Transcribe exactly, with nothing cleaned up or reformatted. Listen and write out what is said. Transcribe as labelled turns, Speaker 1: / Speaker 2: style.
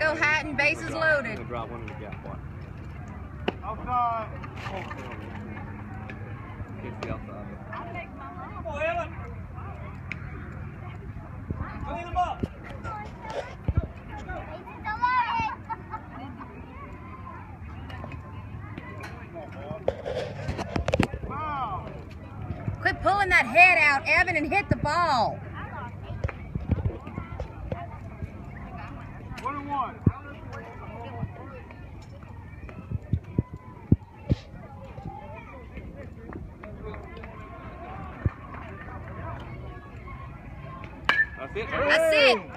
Speaker 1: go, Hatton. Bases loaded.
Speaker 2: I'm gonna drop one in the gap. Watch.
Speaker 3: Outside.
Speaker 2: Kids the outside.
Speaker 3: Come on, Ellen. Clean them up. Wow.
Speaker 1: Quit pulling that head out, Evan, and hit the ball.
Speaker 3: One and one.
Speaker 2: That's it.
Speaker 1: That's it.